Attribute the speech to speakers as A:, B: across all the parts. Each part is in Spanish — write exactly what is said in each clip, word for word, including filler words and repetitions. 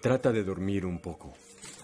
A: Trata de dormir un poco.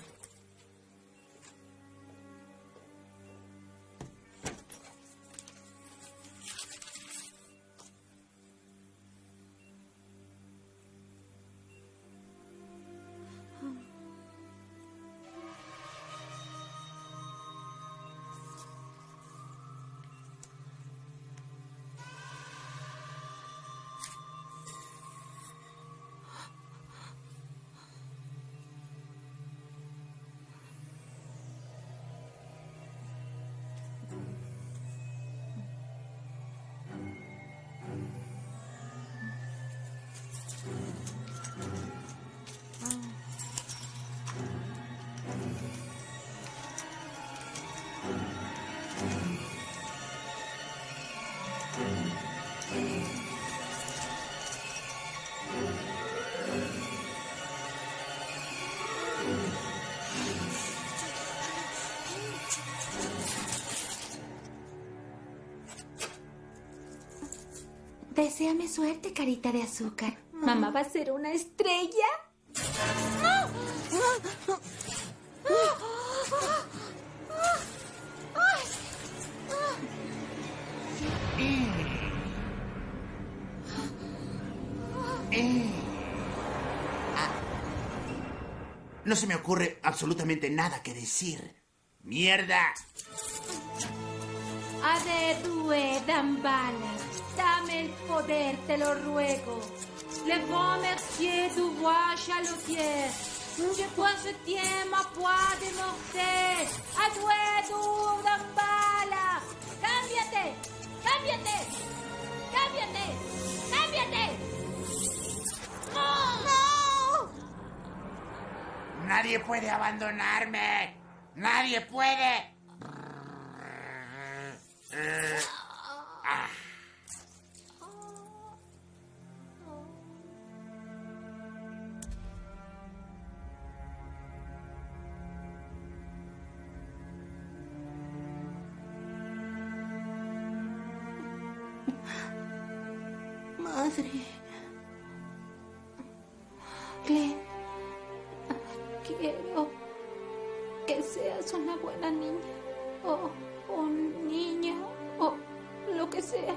B: Deséame suerte, carita de azúcar. Mamá va a ser una estrella.
C: No se me ocurre absolutamente nada que decir. ¡Mierda!
B: Adedue, Dambala. Dame el poder, te lo ruego. Le bon mercier du roi Chalotier. Je crois ce tiens ma poix de morter. Adue, du, Dambala. ¡Cámbiate! ¡Cámbiate! ¡Cámbiate! ¡Cámbiate! ¡No! ¡No!
C: ¡Nadie puede abandonarme! ¡Nadie puede! Ah.
B: Madre. Glenn, quiero que seas una buena niña. O un niño. O lo que sea.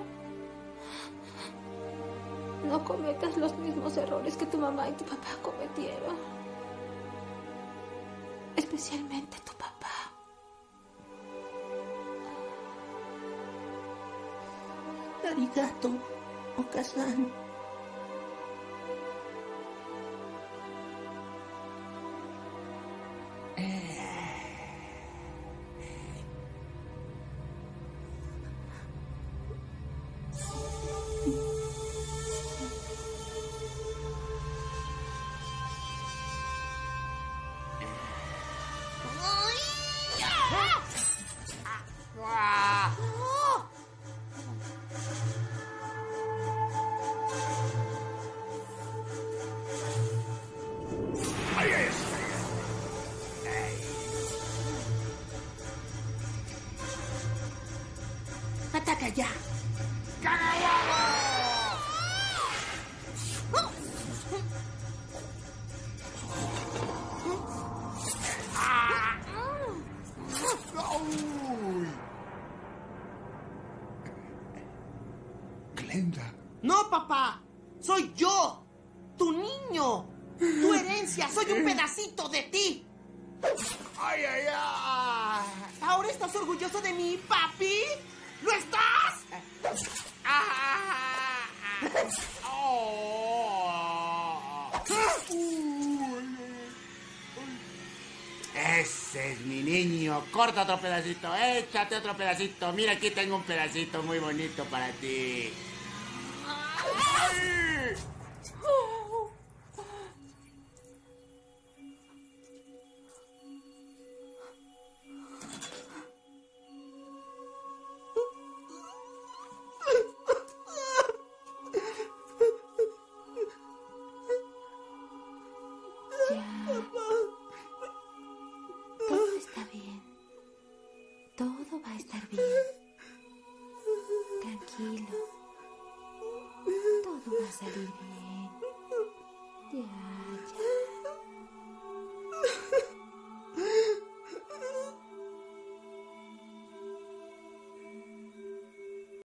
B: No cometas los mismos errores que tu mamá y tu papá cometieron. Especialmente tu papá.
D: Arigato, Okasan.
B: ¡Ataca ya!
C: Glenda.
D: ¡No, papá! ¡Soy yo! ¡Tu niño! ¡Tu herencia! ¡Soy un pedacito de ti!
C: ¡Ay, ay, ay!
D: ¿Ahora estás orgulloso de mí, papi? ¿Lo estás?
C: ¡Ah! ¡Oh! Ese es mi niño. Corta otro pedacito. Échate otro pedacito. Mira, aquí tengo un pedacito muy bonito para ti. ¡Ay!
B: Todo está bien. Todo va a estar bien. Tranquilo. Todo va a salir bien.